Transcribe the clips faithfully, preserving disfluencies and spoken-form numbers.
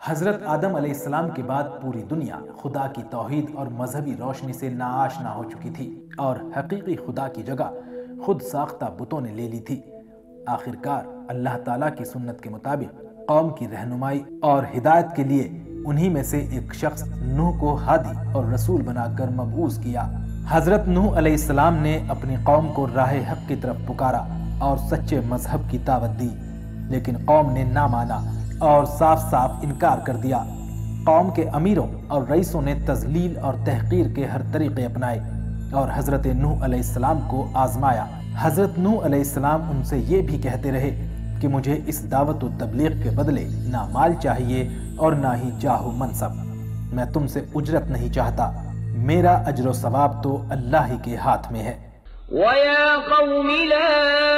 حضرت آدم علیہ السلام کے بعد پوری دنیا خدا کی توحید اور مذہبی روشنی سے ناآشنا ہو چکی تھی اور حقیقی خدا کی جگہ خود ساختہ بتوں نے لے لی تھی۔ آخرکار اللہ تعالیٰ کی سنت کے مطابق قوم کی رہنمائی اور ہدایت کے لیے انہی میں سے ایک شخص نوح کو ہادی اور رسول بنا کر مبعوث کیا۔ حضرت نوح علیہ السلام نے اپنی قوم کو راہ حق کی طرف پکارا اور سچے مذہب کی دعوت دی، لیکن قوم نے نہ مانا اور صاف صاف انکار کر دیا۔ قوم کے امیروں اور رئیسوں نے تذلیل اور تحقیر کے ہر طریقے اپنائے اور حضرت نوح علیہ السلام کو آزمایا۔ حضرت نوح علیہ السلام ان سے یہ بھی کہتے رہے کہ مجھے اس دعوت و تبلیغ کے بدلے نہ مال چاہیے اور نہ ہی جاہ و منصب، میں تم سے اجرت نہیں چاہتا، میرا اجر و ثواب تو اللہ ہی کے ہاتھ میں ہے۔ وَيَا قَوْمِ لَا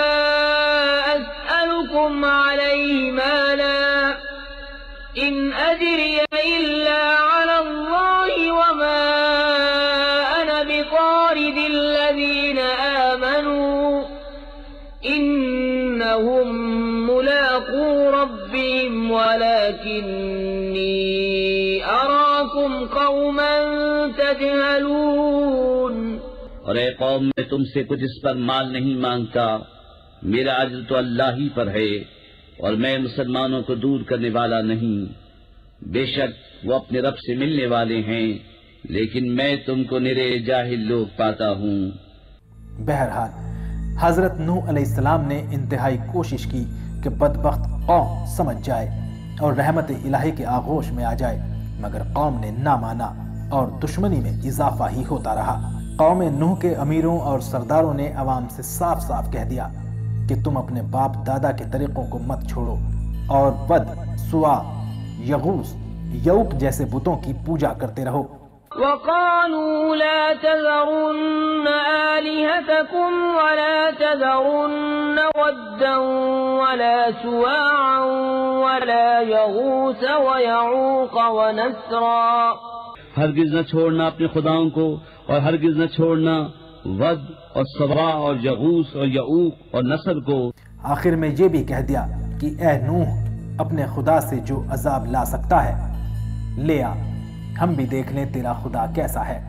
أَسْأَلُكُمْ عَلَيْهِ مَالًا إِنْ أَجْرِيَ إِلَّا عَلَى اللَّهِ وَمَا أَنَا بِطَارِدِ الَّذِينَ آمَنُوا إِنَّهُمْ مُلَاقُو رَبِّهِمْ وَلَكِنِّي أَرَاكُمْ قَوْمًا تَجْهَلُونَ۔ اور اے قوم، میں تم سے کچھ اس پر مال نہیں مانگتا، میرا اجر تو اللہ ہی پر ہے، اور میں مسلمانوں کو دور کرنے والا نہیں۔ بے شک وہ اپنے رب سے ملنے والے ہیں، لیکن میں تم کو نرے جاہل لوگ پاتا ہوں۔ بہرحال حضرت نوح علیہ السلام نے انتہائی کوشش کی کہ بدبخت قوم سمجھ جائے اور رحمت الہی کے آغوش میں آ جائے، مگر قوم نے نہ مانا اور دشمنی میں اضافہ ہی ہوتا رہا۔ قوم نوح کے امیروں اور سرداروں نے عوام سے صاف صاف کہہ دیا کہ تم اپنے باپ دادا کے طریقوں کو مت چھوڑو اور ود، سوا، یغوث، یعوق جیسے بتوں کی پوجا کرتے رہو۔ وَقَالُوا لَا تَذَرُنَّ آلِهَتَكُمْ وَلَا تَذَرُنَّ وَدًّا وَلَا سُوَاعًا وَلَا يَغُوثَ وَيَعُوقَ وَنَسْرًا۔ ہرگز نہ چھوڑنا اپنے خداؤں کو، اور ہرگز نہ چھوڑنا ود اور سوا اور یغوث اور یعوق اور نصر کو۔ آخر میں یہ بھی کہہ دیا کہ اے نوح، اپنے خدا سے جو عذاب لا سکتا ہے لے آ، ہم بھی دیکھ لیں تیرا خدا کیسا ہے۔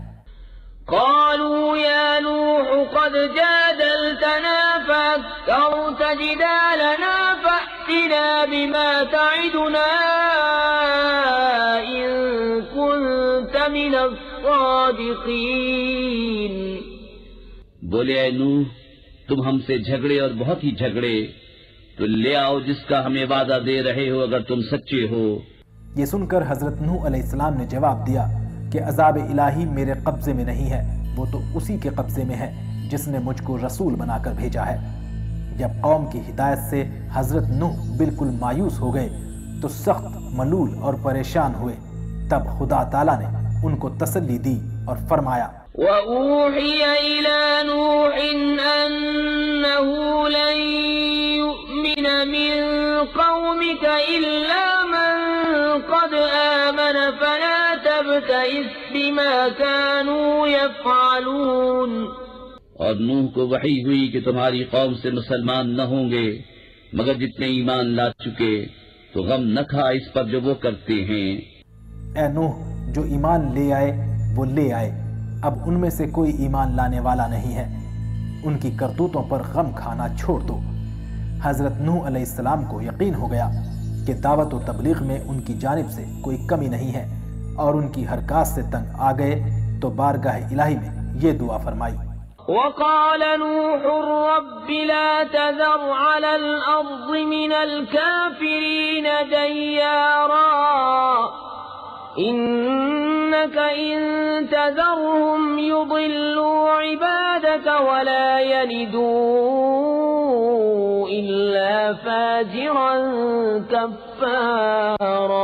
قالوا يا نوح قد جادلتنا فأكثرت جدالنا فأتنا بما تعدنا إن كنت من الصادقين۔ بولے اے نوح، تم ہم سے جھگڑے اور بہت ہی جھگڑے، تو لے آؤ جس کا ہمیں وعدہ دے رہے ہو اگر تم سچے ہو۔ یہ سن کر حضرت نوح علیہ السلام نے جواب دیا کہ عذاب الہی میرے قبضے میں نہیں ہے، وہ تو اسی کے قبضے میں ہے جس نے مجھ کو رسول بنا کر بھیجا ہے۔ جب قوم کی ہدایت سے حضرت نوح بالکل مایوس ہو گئے تو سخت ملول اور پریشان ہوئے، تب خدا تعالیٰ نے ان کو تسلی دی اور فرمایا وَأُوحِيَ إِلَى نُوحٍ أَنَّهُ لَن يُؤْمِنَ مِن قَوْمِكَ إِلَّا مَن قَدْ آمَنَ فَلَا تَبْتَئِسْ بِمَا كَانُوا يَفْعَلُونَ۔ اور نوح کو وحی ہوئی کہ تمہاری قوم سے مسلمان نہ ہوں گے مگر جتنے ایمان لا چکے، تو غم نہ کھا اس پر جو وہ کرتے ہیں۔ اے نوح، جو ایمان لے آئے وہ لے آئے، اب ان میں سے کوئی ایمان لانے والا نہیں ہے، ان کی کرتوتوں پر غم کھانا چھوڑ دو۔ حضرت نوح علیہ السلام کو یقین ہو گیا کہ دعوت و تبلیغ میں ان کی جانب سے کوئی کمی نہیں ہے، اور ان کی حرکات سے تنگ آ گئے تو بارگاہ الہی میں یہ دعا فرمائی وقال نوح رب لا تذر على الأرض من الكافرين ديارا إنك إن تذرهم يضلوا عبادك ولا يلدوا إلا فاجرا كفارا۔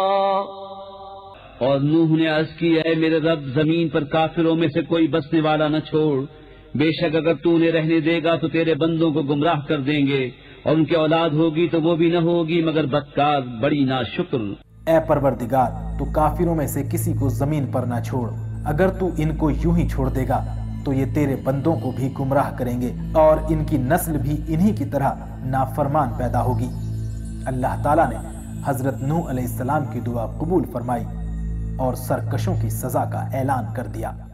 اور نوح نے عرض کی، اے میرے رب، زمین پر کافروں میں سے کوئی بسنے والا نہ چھوڑ، بے شک اگر تو انہیں رہنے دے گا تو تیرے بندوں کو گمراہ کر دیں گے، اور ان کی اولاد ہوگی تو وہ بھی نہ ہوگی مگر بدکار، بڑی ناشکر۔ اے پروردگار، تو کافروں میں سے کسی کو زمین پر نہ چھوڑ، اگر تو ان کو یوں ہی چھوڑ دے گا تو یہ تیرے بندوں کو بھی گمراہ کریں گے اور ان کی نسل بھی انہی کی طرح نافرمان پیدا ہوگی۔ اللہ تعالیٰ نے حضرت نوح علیہ السلام کی دعا قبول فرمائی اور سرکشوں کی سزا کا اعلان کر دیا۔